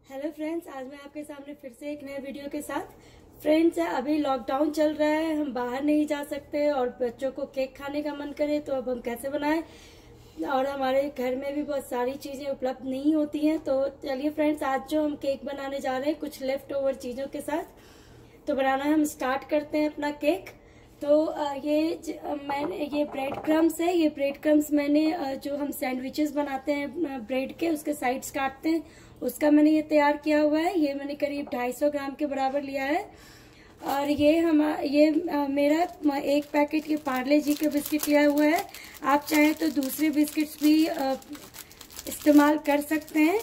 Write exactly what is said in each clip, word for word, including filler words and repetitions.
Hello friends, आज मैं आपके सामने फिर से एक नए वीडियो के साथ। फ्रेंड्स, अभी लॉकडाउन चल रहा है, हम बाहर नहीं जा सकते और बच्चों को केक खाने का मन करे तो अब हम कैसे बनाएं। और हमारे घर में भी बहुत सारी चीजें उपलब्ध नहीं होती हैं। तो चलिए फ्रेंड्स, आज जो हम केक बनाने जा रहे हैं कुछ लेफ्ट ओवर चीजों के साथ, तो बनाना हम स्टार्ट करते हैं अपना केक। तो ये मैंने ये ब्रेड क्रम्स है। ये ब्रेड क्रम्स मैंने जो हम सैंडविचेस बनाते हैं ब्रेड के, उसके साइड्स काटते हैं, उसका मैंने ये तैयार किया हुआ है। ये मैंने करीब ढाई सौ ग्राम के बराबर लिया है। और ये हम ये मेरा एक पैकेट ये पार्ले जी के बिस्किट लिया हुआ है। आप चाहें तो दूसरे बिस्किट्स भी इस्तेमाल कर सकते हैं।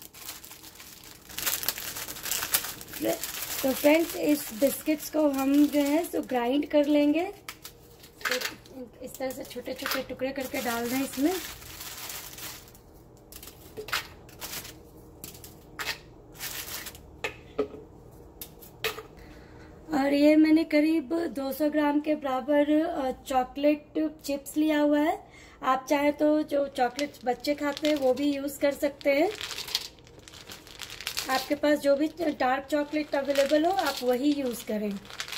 तो फ्रेंड्स, इस बिस्किट्स को हम जो है सो ग्राइंड कर लेंगे। तो इस तरह से छोटे छोटे टुकड़े करके डाल दें इसमें। और ये मैंने करीब दो सौ ग्राम के बराबर चॉकलेट चिप्स लिया हुआ है। आप चाहे तो जो चॉकलेट्स बच्चे खाते हैं वो भी यूज कर सकते हैं। आपके पास जो भी डार्क चॉकलेट अवेलेबल हो आप वही यूज करें।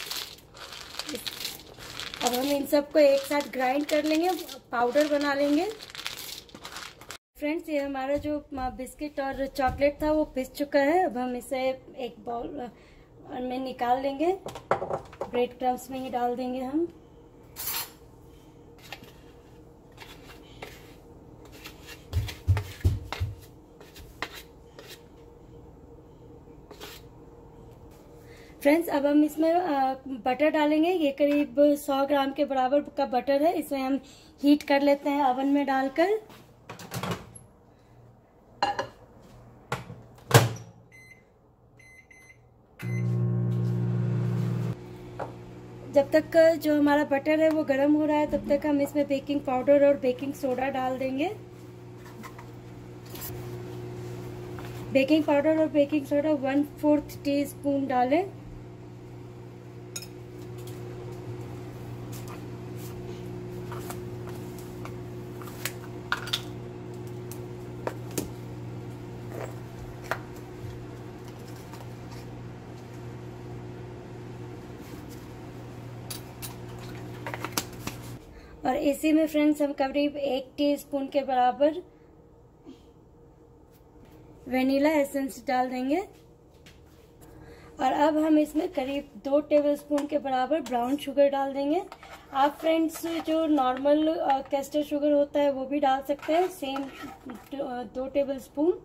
अब हम इन सबको एक साथ ग्राइंड कर लेंगे, पाउडर बना लेंगे। फ्रेंड्स, ये हमारा जो बिस्किट और चॉकलेट था वो पिस चुका है। अब हम इसे एक बाउल में निकाल लेंगे, ब्रेड क्रम्स में ही डाल देंगे हम। फ्रेंड्स, अब हम इसमें बटर डालेंगे। ये करीब सौ ग्राम के बराबर का बटर है। इसे हम हीट कर लेते हैं ओवन में डालकर। जब तक जो हमारा बटर है वो गर्म हो रहा है तब तक हम इसमें बेकिंग पाउडर और बेकिंग सोडा डाल देंगे। बेकिंग पाउडर और baking soda one fourth teaspoon डालें। और इसी में फ्रेंड्स हम करीब एक टीस्पून के बराबर वेनिला एसेंस डाल देंगे। और अब हम इसमें करीब दो टेबलस्पून के बराबर ब्राउन शुगर डाल देंगे। आप फ्रेंड्स जो नॉर्मल कैस्टर शुगर होता है वो भी डाल सकते हैं, सेम दो टेबलस्पून।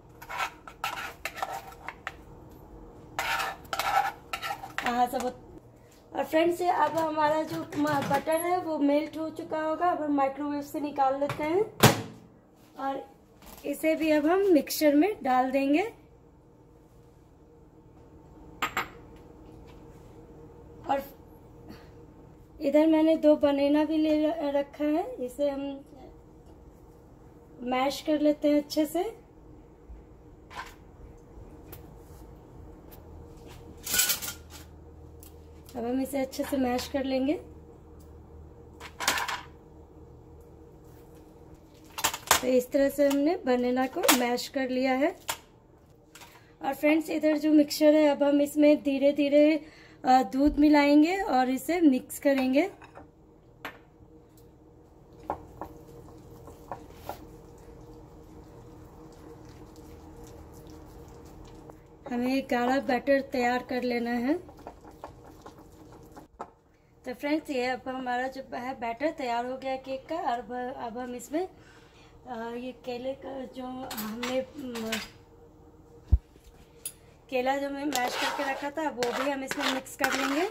हाँ सब। और फ्रेंड्स, अब हमारा जो बटर है वो मेल्ट हो चुका होगा। अब हम माइक्रोवेव से निकाल लेते हैं और इसे भी अब हम मिक्सचर में डाल देंगे। और इधर मैंने दो बनाना भी ले रखा है, इसे हम मैश कर लेते हैं अच्छे से। अब हम इसे अच्छे से मैश कर लेंगे। तो इस तरह से हमने बनाना को मैश कर लिया है। और फ्रेंड्स, इधर जो मिक्सचर है अब हम इसमें धीरे धीरे दूध मिलाएंगे और इसे मिक्स करेंगे। हमें गाढ़ा बैटर तैयार कर लेना है। तो फ्रेंड्स, ये अब हमारा जो है बैटर तैयार हो गया केक का। और अब हम इसमें ये केले का जो हमने केला जो मैं मैश करके रखा था वो भी हम इसमें मिक्स कर लेंगे।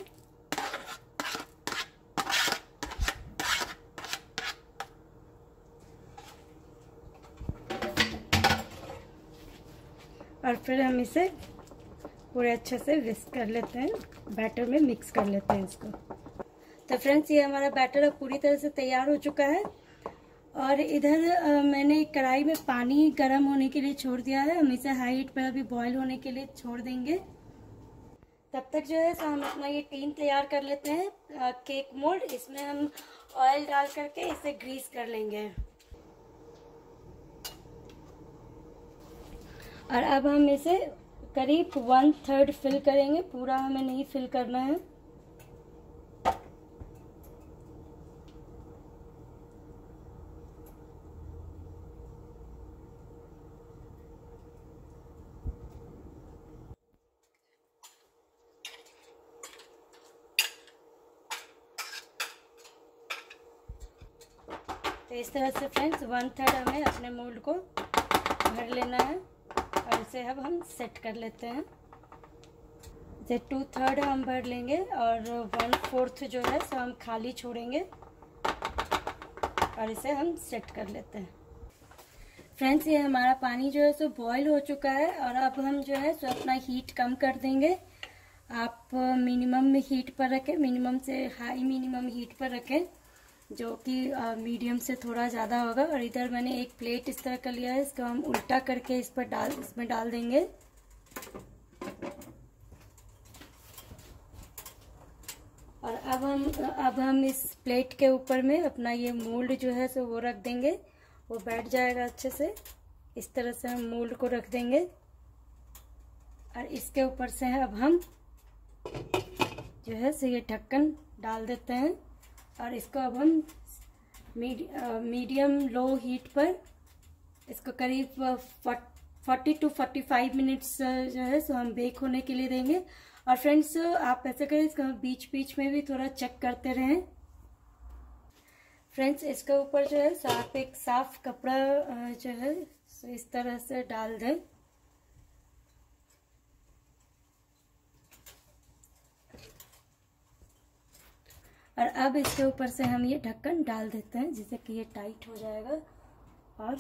और फिर हम इसे पूरे अच्छे से विस्क कर लेते हैं, बैटर में मिक्स कर लेते हैं इसको। तो फ्रेंड्स, ये हमारा बैटर अब पूरी तरह से तैयार हो चुका है। और इधर आ, मैंने कढ़ाई में पानी गर्म होने के लिए छोड़ दिया है। हम इसे हाई हीट पर अभी बॉईल होने के लिए छोड़ देंगे। तब तक जो है तो हम अपना ये टीन तैयार कर लेते हैं, आ, केक मोल्ड। इसमें हम ऑयल डाल करके इसे ग्रीस कर लेंगे। और अब हम इसे करीब वन थर्ड फिल करेंगे, पूरा हमें नहीं फिल करना है। तो इस तरह से फ्रेंड्स वन थर्ड हमें अपने मोल्ड को भर लेना है और इसे अब हम सेट कर लेते हैं। इसे टू थर्ड हम भर लेंगे और वन फोर्थ जो है सो हम खाली छोड़ेंगे और इसे हम सेट कर लेते हैं। फ्रेंड्स ये हमारा पानी जो है सो बॉईल हो चुका है और अब हम जो है सो अपना हीट कम कर देंगे। आप मिनिमम में हीट पर रखें, मिनिमम से हाई मिनिमम हीट पर रखें, जो कि मीडियम से थोड़ा ज़्यादा होगा। और इधर मैंने एक प्लेट इस तरह का लिया है, इसको हम उल्टा करके इस पर डाल इसमें डाल देंगे। और अब हम अब हम इस प्लेट के ऊपर में अपना ये मोल्ड जो है सो वो रख देंगे, वो बैठ जाएगा अच्छे से। इस तरह से हम मोल्ड को रख देंगे और इसके ऊपर से अब हम जो है सो ये ढक्कन डाल देते हैं और इसको अब हम मीडि, मीडियम लो हीट पर इसको करीब forty to forty five minutes जो है सो हम बेक होने के लिए देंगे। और फ्रेंड्स आप ऐसे करें, इसको बीच बीच में भी थोड़ा चेक करते रहें। फ्रेंड्स इसके ऊपर जो है सो आप एक साफ कपड़ा जो है सो इस तरह से डाल दें। और अब इसके ऊपर से हम ये ढक्कन डाल देते हैं जिससे कि ये टाइट हो जाएगा और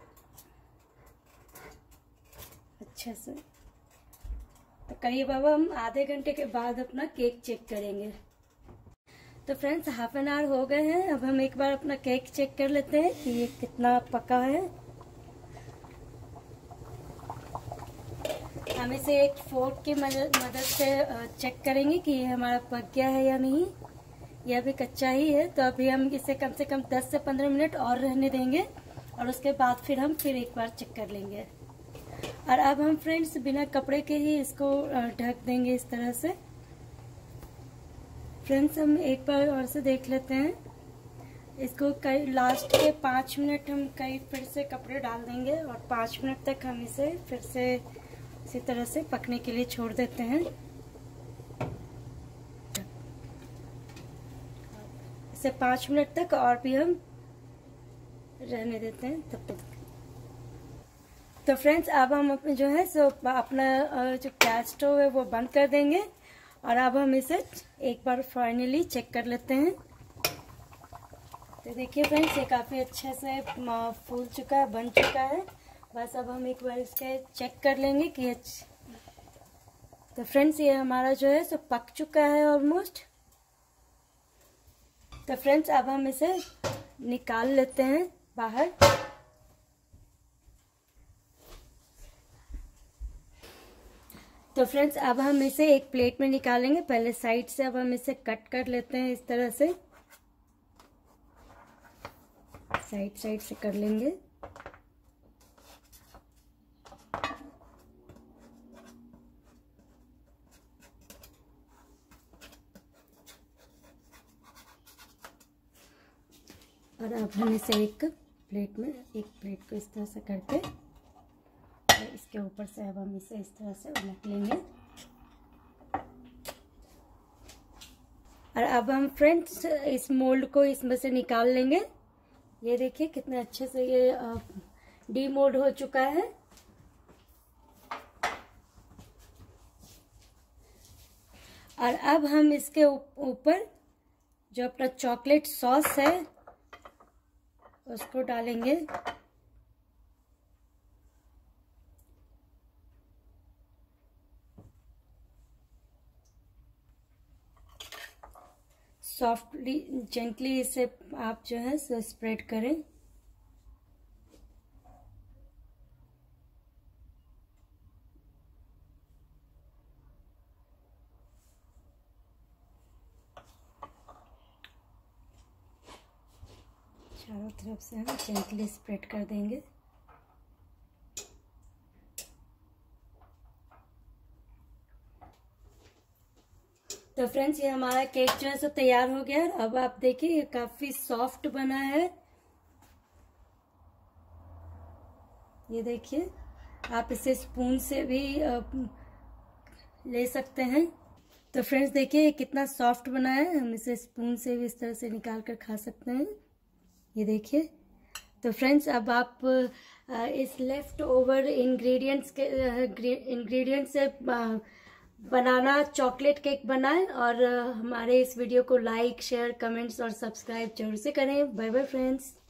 अच्छे से। तो करीब अब हम आधे घंटे के बाद अपना केक चेक करेंगे। तो फ्रेंड्स हाफ एन आवर हो गए हैं, अब हम एक बार अपना केक चेक कर लेते हैं कि ये कितना पका है। हम इसे एक फोर्क की मदद मदद से चेक करेंगे कि ये हमारा पक गया है या नहीं। यह अभी कच्चा ही है, तो अभी हम इसे कम से कम दस से पंद्रह मिनट और रहने देंगे और उसके बाद फिर हम फिर एक बार चेक कर लेंगे। और अब हम फ्रेंड्स बिना कपड़े के ही इसको ढक देंगे इस तरह से। फ्रेंड्स हम एक बार और से देख लेते हैं इसको। कई लास्ट के पाँच मिनट हम कई फिर से कपड़े डाल देंगे और पाँच मिनट तक हम इसे फिर से इसी तरह से पकने के लिए छोड़ देते हैं। इसे पाँच मिनट तक और भी हम रहने देते हैं तब तक। तो फ्रेंड्स अब हम जो है सो अपना जो गैस स्टोव है वो बंद कर देंगे और अब हम इसे एक बार फाइनली चेक कर लेते हैं। तो देखिए फ्रेंड्स ये काफ़ी अच्छे से फूल चुका है, बन चुका है। बस अब हम एक बार इसके चेक कर लेंगे कि तो फ्रेंड्स ये हमारा जो है सो पक चुका है ऑलमोस्ट। तो फ्रेंड्स अब हम इसे निकाल लेते हैं बाहर। तो फ्रेंड्स अब हम इसे एक प्लेट में निकालेंगे। पहले साइड से अब हम इसे कट कर लेते हैं इस तरह से, साइड साइड से कर लेंगे। और अब हम इसे एक प्लेट में एक प्लेट को इस तरह से करके और इसके ऊपर से अब हम इसे इस तरह से उलट लेंगे। और अब हम फ्रेंड्स इस मोल्ड को इसमें से निकाल लेंगे। ये देखिए कितने अच्छे से ये डीमोल्ड हो चुका है। और अब हम इसके ऊपर जो अपना चॉकलेट सॉस है उसको डालेंगे। सॉफ्टली जेंटली इसे आप जो है सो स्प्रेड करें। चारों तरफ से हम जेंटली स्प्रेड कर देंगे। तो फ्रेंड्स ये हमारा केक जो है सब तैयार हो गया। अब आप देखिए ये काफी सॉफ्ट बना है। ये देखिए, आप इसे स्पून से भी ले सकते हैं। तो फ्रेंड्स देखिए ये कितना सॉफ्ट बना है, हम इसे स्पून से भी इस तरह से निकाल कर खा सकते हैं। ये देखिए। तो फ्रेंड्स अब आप इस लेफ्ट ओवर इंग्रेडिएंट्स के इंग्रेडिएंट्स से बनाना चॉकलेट केक बनाएं और हमारे इस वीडियो को लाइक, शेयर, कमेंट्स और सब्सक्राइब जरूर से करें। Bye bye friends.